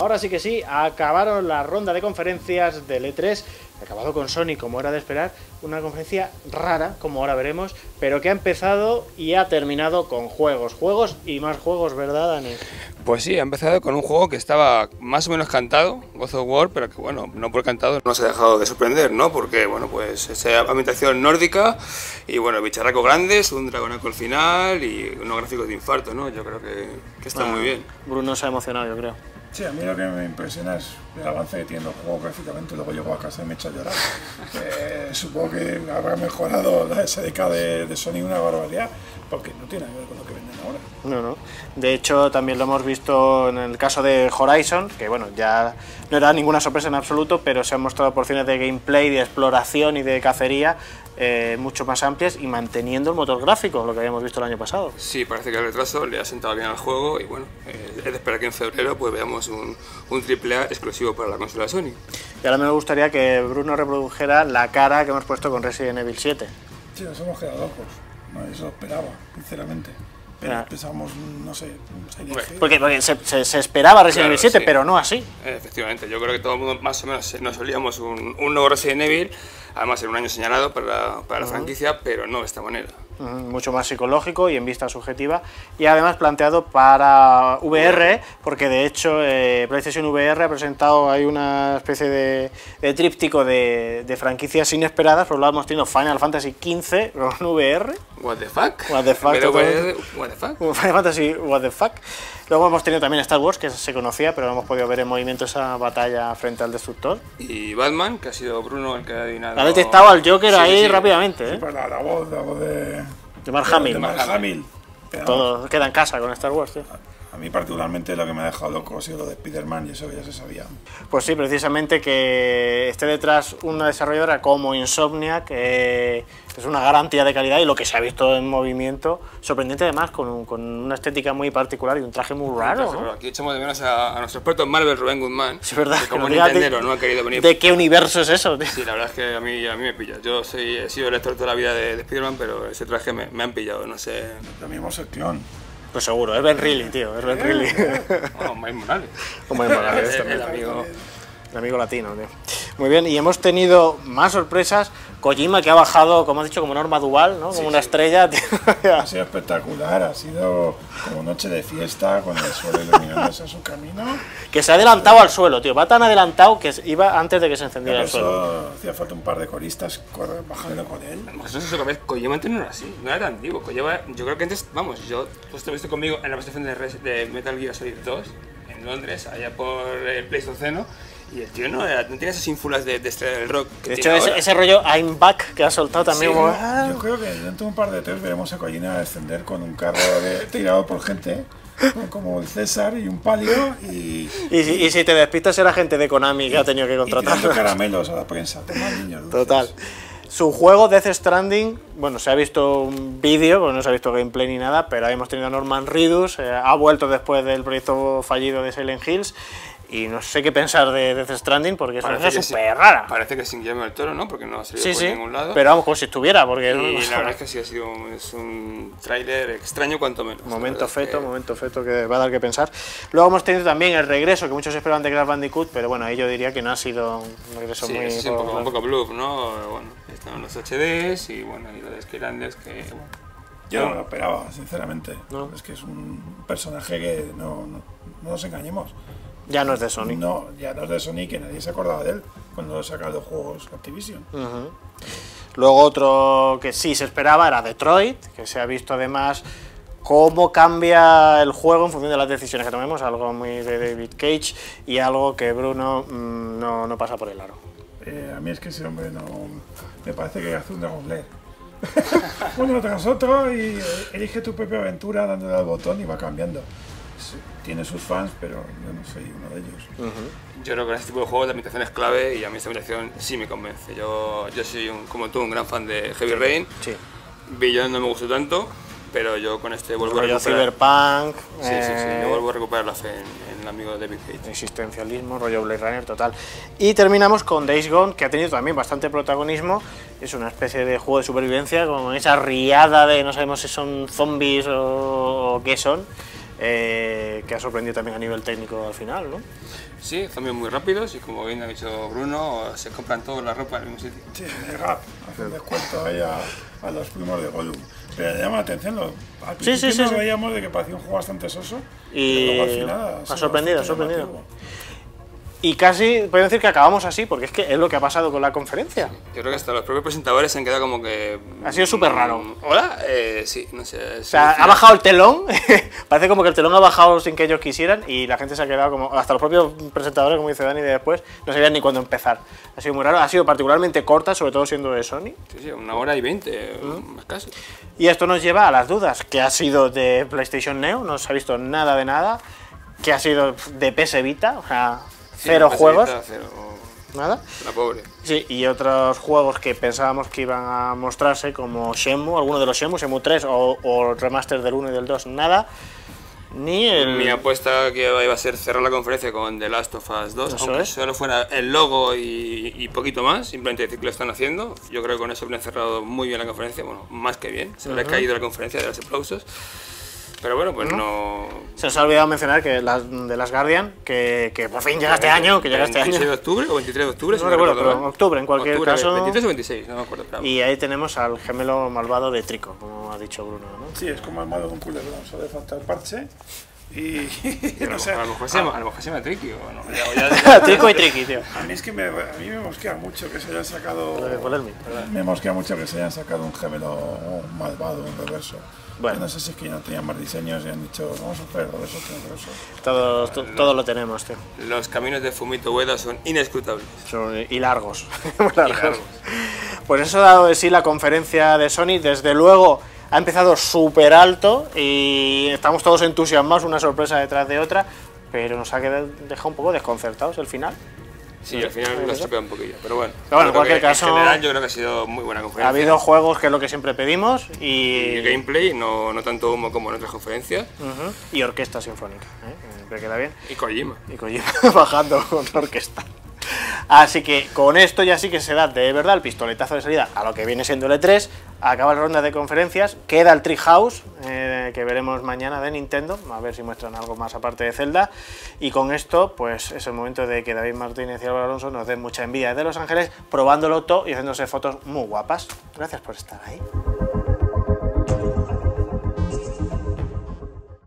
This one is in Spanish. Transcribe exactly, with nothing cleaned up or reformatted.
ahora sí que sí, acabaron la ronda de conferencias del E tres, acabado con Sony como era de esperar, una conferencia rara, como ahora veremos, pero que ha empezado y ha terminado con juegos, juegos y más juegos, ¿verdad, Dani? Pues sí, ha empezado con un juego que estaba más o menos cantado, God of War, pero que bueno, no por cantado no se ha dejado de sorprender, ¿no? Porque bueno, pues esa ambientación nórdica y bueno, bicharracos grandes, un dragonaco al final y unos gráficos de infarto, ¿no? Yo creo que, que está ah, muy bien. Bruno se ha emocionado, yo creo. Sí, a mí lo que me impresiona es el avance que tiene el juego gráficamente. Luego llego a casa y me echo a llorar. Eh, supongo que habrá mejorado la S D K de, de Sony una barbaridad, porque no tiene nada que ver con lo que venden ahora. No, no. De hecho, también lo hemos visto en el caso de Horizon, que bueno, ya no era ninguna sorpresa en absoluto, pero se han mostrado porciones de gameplay, de exploración y de cacería eh, mucho más amplias y manteniendo el motor gráfico, lo que habíamos visto el año pasado. Sí, parece que el retraso le ha sentado bien al juego y bueno, eh, es de esperar que en febrero pues veamos un, un triple A exclusivo para la consola Sony. Y ahora me gustaría que Bruno reprodujera la cara que hemos puesto con Resident Evil siete. Sí, nos hemos quedado locos. Nadie se lo esperaba, sinceramente. Pero ah. pensamos, no sé, porque, porque se, se, se esperaba Resident claro, Evil siete, sí. pero no así. Efectivamente, yo creo que todo el mundo más o menos nos olíamos un, un nuevo Resident Evil, además en un año señalado para, para la uh-huh. franquicia, pero no de esta manera. Uh-huh. Mucho más psicológico y en vista subjetiva, y además planteado para V R, porque de hecho eh, PlayStation V R ha presentado hay una especie de, de tríptico de, de franquicias inesperadas, por lo hemos tenido Final Fantasy quince con V R. What the fuck? What the fuck? What the fuck? Final Fantasy, what the fuck. Luego hemos tenido también Star Wars, que se conocía, pero no hemos podido ver en movimiento esa batalla frente al Destructor. Y Batman, que ha sido Bruno el que ha adivinado. Ha detectado al Joker sí, ahí sí. rápidamente, ¿eh? Sí, pues la, la voz, la voz de... De Mark Hamill. De Mark Hamill. Todo queda en casa con Star Wars, tío. A mí particularmente lo que me ha dejado loco ha sido lo de Spider-Man y eso ya se sabía. Pues sí, precisamente que esté detrás una desarrolladora como Insomniac, que es una garantía de calidad y lo que se ha visto en movimiento, sorprendente además, con, un, con una estética muy particular y un traje muy raro, ¿no? Aquí echamos de menos a, a nuestro experto en Marvel, Rubén Guzmán, sí, verdad, que como Nintendero no ha querido venir. ¿De qué universo es eso, tío? Sí, la verdad es que a mí, a mí me pilla. Yo soy, he sido lector toda la vida de, de Spider-Man, pero ese traje me, me han pillado, no sé... Lo mismo es el clon. Pues seguro, es Ben Reilly, tío, es Ben Reilly. Bueno, Miles Morales. Como Miles Morales, el, el amigo... El amigo latino, tío. Muy bien, y hemos tenido más sorpresas. Kojima, que ha bajado, como has dicho, como Norma Duval, ¿no? Como sí, una sí. estrella, tío. Ha sido espectacular, ha sido como noche de fiesta, con el suelo iluminándose a su camino. Que se ha adelantado al suelo, tío. Va tan adelantado que iba antes de que se encendiera el suelo. Hacía falta un par de coristas bajando con él. Pues eso es lo que ves, Kojima antes no era así, no era tan antiguo. Kojima, yo creo que antes, vamos, yo, tú estuviste conmigo en la presentación de, de Metal Gear Solid dos, en Londres, allá por el Pleistoceno. Y el tío no, era, no tenía esas ínfulas de, de estrella del rock. Que de hecho, ese, ese rollo I'm Back que ha soltado también. Sí, como... yo, yo creo que dentro de un par de tres veremos a Kojima descender con un carro de, tirado por gente, como el César y un palio. Y, y, si, y si te despistas, será gente de Konami que ha tenido que contratar. Y caramelos a la prensa. Toma, niños, dulces. Total. Su juego Death Stranding, bueno, se ha visto un vídeo, pues no se ha visto gameplay ni nada, pero hemos tenido a Norman Reedus, eh, ha vuelto después del proyecto fallido de Silent Hills. Y no sé qué pensar de Death Stranding porque es una cosa súper rara. Parece que sin Guillermo del Toro, ¿no? Porque no ha salido sí, por sí, ningún lado. Pero vamos, como si estuviera. Porque y no, la verdad es que sí ha sido un, es un tráiler extraño cuanto menos. Momento feto, que... momento feto que va a dar que pensar. Luego hemos tenido también el regreso, que muchos esperaban de Crash Bandicoot, pero bueno, ahí yo diría que no ha sido un regreso sí, muy... Sí, un poco, un poco bluff, ¿no? Bueno, están los H Ds y bueno, y lo de Skylanders que... Bueno, yo no lo esperaba, sinceramente. ¿No? Es que es un personaje que no, no, no nos engañemos. Ya no es de Sony. No, ya no es de Sony, que nadie se acordaba de él cuando saca los juegos Activision. Uh-huh. Luego otro que sí se esperaba era Detroit, que se ha visto además cómo cambia el juego en función de las decisiones que tomemos, algo muy de David Cage y algo que Bruno mmm, no, no pasa por el aro. Eh, a mí es que ese hombre no... me parece que hace un Dragon Slayer. Uno tras otro y elige tu propia aventura dándole al botón y va cambiando. Tiene sus fans, pero yo no soy uno de ellos. Uh-huh. Yo creo que en este tipo de juegos la ambientación es clave y a mí esta ambientación sí me convence. Yo, yo soy, un, como tú, un gran fan de Heavy Rain. Sí. Beyond no me gustó tanto, pero yo con este vuelvo rollo a recuperar... Cyberpunk... Sí, eh... sí, sí, yo vuelvo a recuperar la fe en, en el amigo David Cage. Existencialismo, rollo Blade Runner, total. Y terminamos con Days Gone, que ha tenido también bastante protagonismo. Es una especie de juego de supervivencia, con esa riada de no sabemos si son zombies o, o qué son. eh, que ha sorprendido también a nivel técnico al final, ¿no? Sí, cambios muy rápidos y como bien ha dicho Bruno, se compran toda la ropa en el mismo sitio. Sí, de Gap, hacen descuento ahí a, a los primos de Gollum. Pero llama la atención, lo, al Sí, principio sí, sí, nos sí. veíamos de que parecía un juego bastante soso, Y pero luego al final ha sido sorprendido, ha bastante sorprendido. llamativo. Y casi, puedo decir que acabamos así, porque es que es lo que ha pasado con la conferencia. Yo creo que hasta los propios presentadores se han quedado como que... Ha sido súper raro. mm, ¿Hola? Eh, sí, no sé. O sea, ha bajado el telón, parece como que el telón ha bajado sin que ellos quisieran y la gente se ha quedado como, hasta los propios presentadores, como dice Dani de después, no sabían ni cuándo empezar. Ha sido muy raro, ha sido particularmente corta, sobre todo siendo de Sony. Sí, sí, una hora y veinte, ¿Mm? más casi. Y esto nos lleva a las dudas, que ha sido de PlayStation Neo, no se ha visto nada de nada, que ha sido de P S Vita, o sea, Sí, cero la juegos, pesadita, Cero. nada. La pobre. Sí, y otros juegos que pensábamos que iban a mostrarse, como Shenmue, alguno de los Shenmue, Shenmue tres o, o el remaster del uno y del dos, nada. Ni el... Mi apuesta que iba a ser cerrar la conferencia con The Last of Us dos, Eso aunque es. solo fuera el logo y, y poquito más, simplemente decir que lo están haciendo. Yo creo que con eso habrían cerrado muy bien la conferencia, bueno, más que bien. Se habría caído la conferencia de los aplausos. Pero bueno, pues no... Se os ha olvidado mencionar que las de las Guardian, que, que por fin llega este año, que llega este veintiséis año. de octubre o veintitrés de octubre, No si no recuerdo, recuerdo pero mal. octubre en cualquier Octubre, caso. veintitrés o veintiséis, no me acuerdo. Claro. Y ahí tenemos al gemelo malvado de Trico, como ha dicho Bruno, ¿no? Sí, es como el malo de un culebrón, solo le falta el parche y A lo no sé. mejor- a lo mejor se llama, a lo mejor se llama Tricky o no. Ya- ya- ya- Trico y Tricky, tío. A mí es que me, a mí me mosquea mucho que se hayan sacado. Lo de Polermi, ¿verdad? Me mosquea mucho que se hayan sacado un gemelo un malvado, un reverso. Bueno. Yo no sé si es que no tenían más diseños y han dicho, vamos a hacer reverso, que reverso. Todos, to- todo lo tenemos, tío. Los caminos de Fumito Ueda son inescrutables. Son- y largos. Muy largos. largos. Pues eso ha dado de sí la conferencia de Sony. Desde luego ha empezado súper alto y estamos todos entusiasmados, una sorpresa detrás de otra, pero nos ha quedado, dejado un poco desconcertados el final. Sí, al final nos chopea un poquillo, pero bueno. Pero bueno, en Yo creo cualquier que, caso- En general yo creo que ha sido muy buena Ha conferencia. habido juegos que es lo que siempre pedimos Y y, gameplay, no, no tanto humo como en otras conferencias. Ujú, y orquesta sinfónica, ¿eh? Me queda bien. Y Kojima. Y Kojima bajando con la orquesta. Así que con esto ya sí que se da de verdad el pistoletazo de salida a lo que viene siendo el E tres. Acaba la ronda de conferencias, queda el Treehouse, eh, que veremos mañana de Nintendo, a ver si muestran algo más aparte de Zelda. Y con esto, pues es el momento de que David Martínez y Álvaro Alonso nos den mucha envidia desde Los Ángeles, probándolo todo y haciéndose fotos muy guapas. Gracias por estar ahí.